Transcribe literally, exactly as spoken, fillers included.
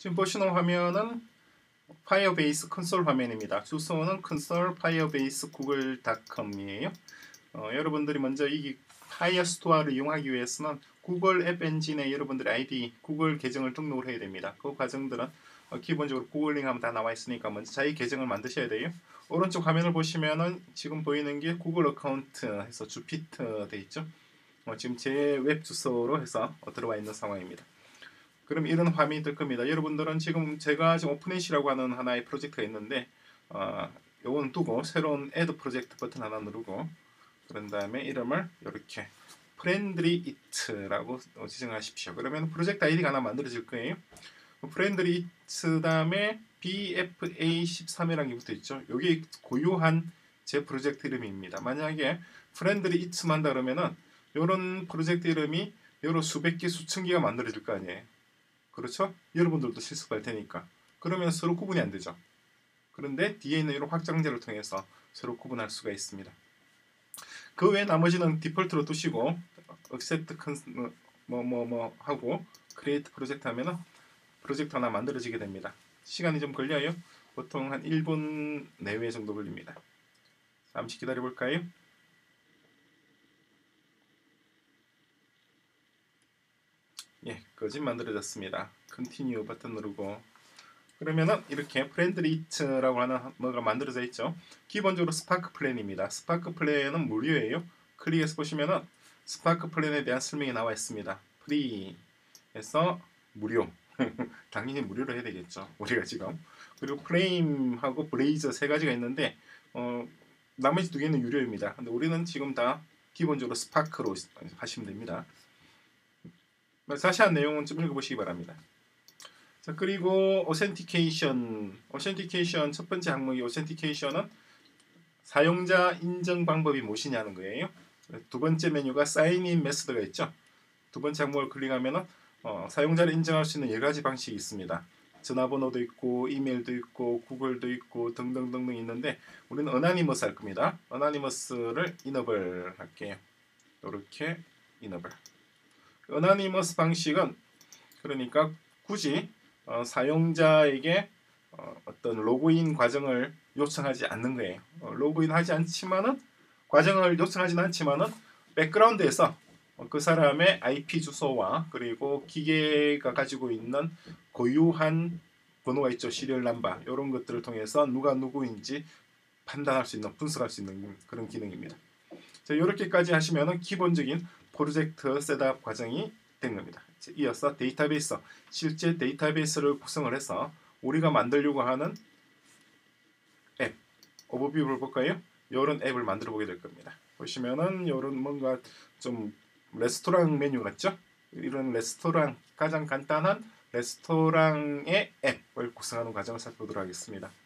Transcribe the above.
지금 보시는 화면은 파이어베이스 콘솔 화면입니다. 주소는 콘솔 파이어베이스 구글 닷컴이에요. 어, 여러분들이 먼저 이 파이어스토어를 이용하기 위해서는 구글 앱 엔진에 여러분들의 아이디, 구글 계정을 등록을 해야 됩니다. 그 과정들은 어, 기본적으로 구글 링 하면 다 나와 있으니까 먼저 자기 계정을 만드셔야 돼요. 오른쪽 화면을 보시면은 지금 보이는 게 구글 어카운트 해서 주피터 돼 있죠. 어, 지금 제 웹 주소로 해서 어, 들어와 있는 상황입니다. 그럼 이런 화면이 뜰 겁니다. 여러분들은 지금 제가 지금 오픈잇이라고 하는 하나의 프로젝트가 있는데 어, 요건 두고 새로운 애드 프로젝트 버튼 하나 누르고 그런 다음에 이름을 이렇게 프렌드리 이트라고 지정하십시오. 그러면 프로젝트 아이디가 하나 만들어질 거예요. 프렌드리 이트 다음에 비에프에이 십삼이라는 게 붙어 있죠. 이게 고유한 제 프로젝트 이름입니다. 만약에 프렌드리 이트만 한다 그러면은 이런 프로젝트 이름이 여러 수백 개, 수천 개가 만들어질 거 아니에요. 그렇죠? 여러분들도 실습할 테니까. 그러면 서로 구분이 안 되죠. 그런데 뒤에 있는 이런 확장제를 통해서 서로 구분할 수가 있습니다. 그 외 나머지는 디폴트로 두시고 accept 뭐 뭐 뭐 하고 create 프로젝트 하면은 프로젝트 하나 만들어지게 됩니다. 시간이 좀 걸려요. 보통 한 일 분 내외 정도 걸립니다. 잠시 기다려 볼까요? 예, 거짓 만들어졌습니다. Continue 버튼 누르고 그러면은 이렇게 프렌드리트라고 하는 뭐가 만들어져 있죠. 기본적으로 스파크 플랜입니다. 스파크 플랜은 무료예요. 클릭해서 보시면은 스파크 플랜에 대한 설명이 나와 있습니다. 프리에서 무료. 당연히 무료로 해야 되겠죠. 우리가 지금. 그리고 프레임하고 브레이저 세 가지가 있는데 어, 나머지 두 개는 유료입니다. 근데 우리는 지금 다 기본적으로 스파크로 하시면 됩니다. 자세한 내용은 좀 읽어보시기 바랍니다. 자, 그리고 오센티케이션. 오센티케이션 첫 번째 항목이 오센티케이션은 사용자 인증 방법이 무엇이냐는 거예요. 두 번째 메뉴가 사인인 메소드가 있죠. 두 번째 항목을 클릭하면은 어, 사용자를 인증할 수 있는 여러 가지 방식이 있습니다. 전화번호도 있고 이메일도 있고 구글도 있고 등등등등 있는데 우리는 어나니머스 할 겁니다. 어나니머스를 이너블 할게요. 이렇게 이너블. 어나니머스 방식은 그러니까 굳이 어, 사용자에게 어, 어떤 로그인 과정을 요청하지 않는 거예요. 어, 로그인하지 않지만은 과정을 요청하지는 않지만은 백그라운드에서 어, 그 사람의 아이피 주소와 그리고 기계가 가지고 있는 고유한 번호가 있죠. 시리얼 넘버 이런 것들을 통해서 누가 누구인지 판단할 수 있는 분석할 수 있는 그런 기능입니다. 자, 이렇게까지 하시면은 기본적인 프로젝트 셋업 과정이 된 겁니다. 이어서 데이터베이스, 실제 데이터베이스를 구성을 해서 우리가 만들려고 하는 앱, 오버뷰를 볼까요? 이런 앱을 만들어 보게 될 겁니다. 보시면은 이런 뭔가 좀 레스토랑 메뉴 같죠? 이런 레스토랑, 가장 간단한 레스토랑의 앱을 구성하는 과정을 살펴보도록 하겠습니다.